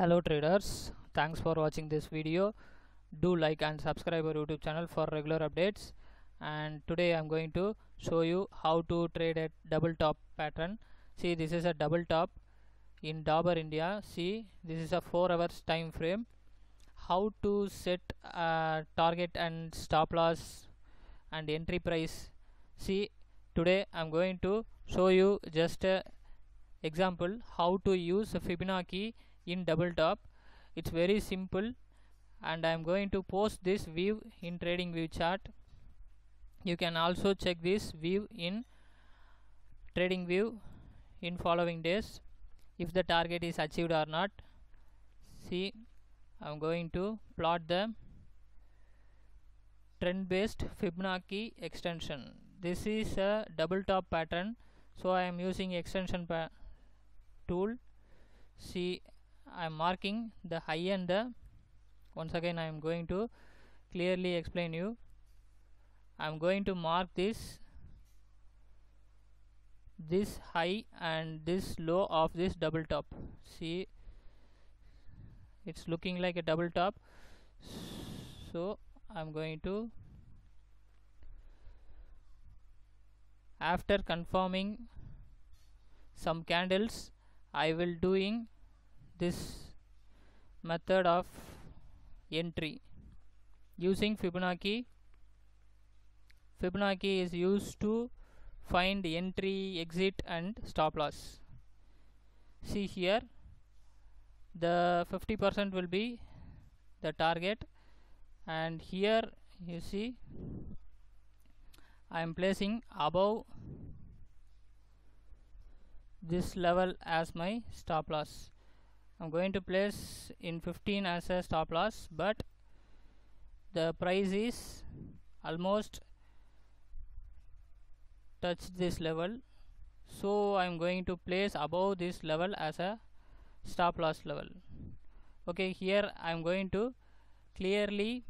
Hello traders, thanks for watching this video. Do like and subscribe our YouTube channel for regular updates. And today I'm going to show you how to trade a double top pattern. See, this is a double top in Dabur India. See, this is a 4 hours time frame. How to set a target and stop loss and entry price. See, today I'm going to show you just a example how to use Fibonacci in double top. It's very simple, and I am going to post this view in TradingView chart. You can also check this view in TradingView in following days if the target is achieved or not. See, I am going to plot the trend based Fibonacci extension. This is a double top pattern, so I am using extension tool. See, I am marking the high and the, once again I am going to clearly explain you. I am going to mark this high and this low of this double top. See, it's looking like a double top, so I am going to, after confirming some candles, I will doing this method of entry using Fibonacci. Fibonacci is used to find entry, exit and stop loss. See here, the 50% will be the target, and here you see I am placing above this level as my stop loss. I'm going to place in 15 as a stop loss, but the price is almost touched this level, so I'm going to place above this level as a stop loss level. Okay, here I'm going to clearly,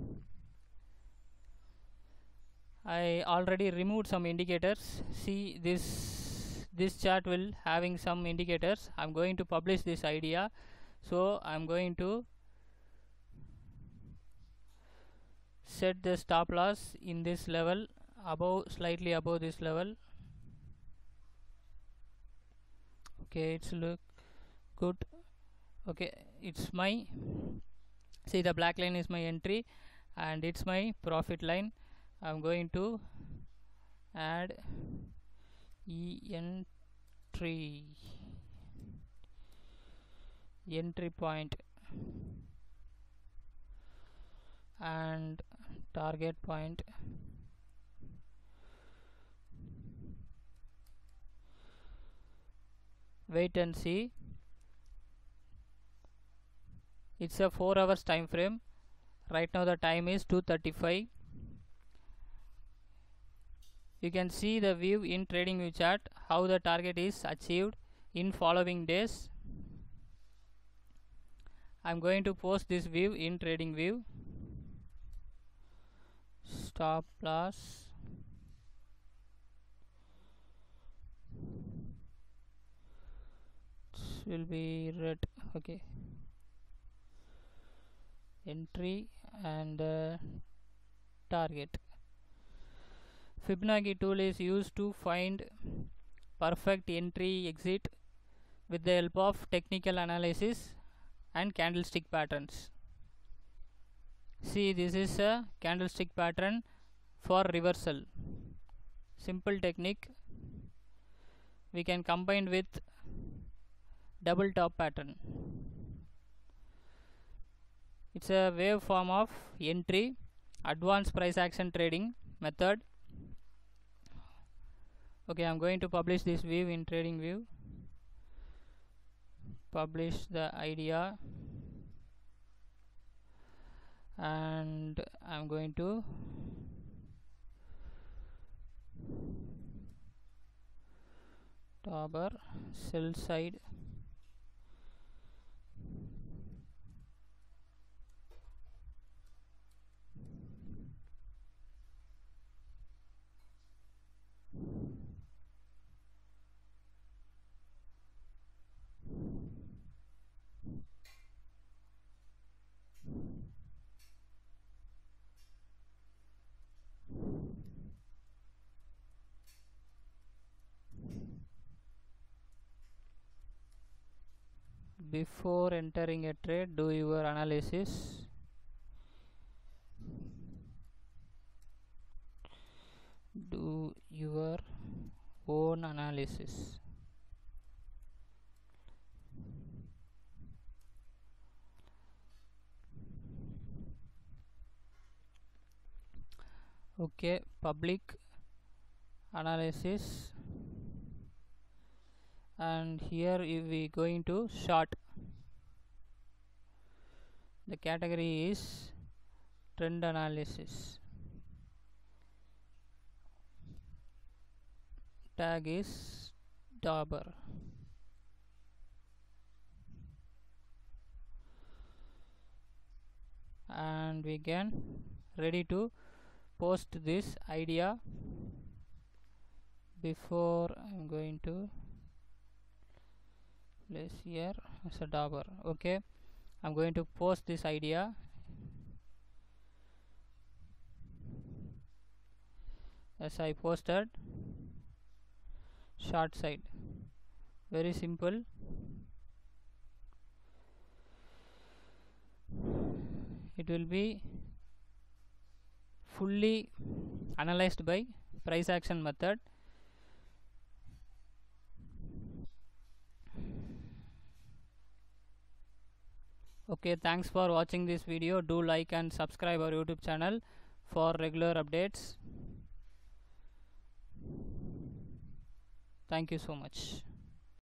I already removed some indicators. See, this chart will having some indicators. I'm going to publish this idea, so I'm going to set the stop loss in this level, above, slightly above this level. Okay, it's look good. Okay, it's my, see, the black line is my entry and it's my profit line. I'm going to add entry point and target point. Wait and see. It's a 4 hours time frame. Right now the time is 2:35. You can see the view in TradingView chart how the target is achieved in following days. I'm going to post this view in TradingView. Stop loss, this will be red. Okay, entry and target. Fibonacci tool is used to find perfect entry exit with the help of technical analysis and candlestick patterns. See, this is a candlestick pattern for reversal. Simple technique we can combine with double top pattern. It's a wave form of entry, advanced price action trading method. Okay, I'm going to publish this view in TradingView. Publish the idea, and I'm going to Dabur sell side. before entering a trade, do your analysis. Do your own analysis. Okay, public analysis, and here we going to short. The category is trend analysis. Tag is Dabur. And we can ready to post this idea. Before I'm going to place here as a Dabur. Okay, I'm going to post this idea. As I posted, short side, very simple. It will be fully analyzed by price action method. Okay, thanks for watching this video. Do like and subscribe our YouTube channel for regular updates. Thank you so much.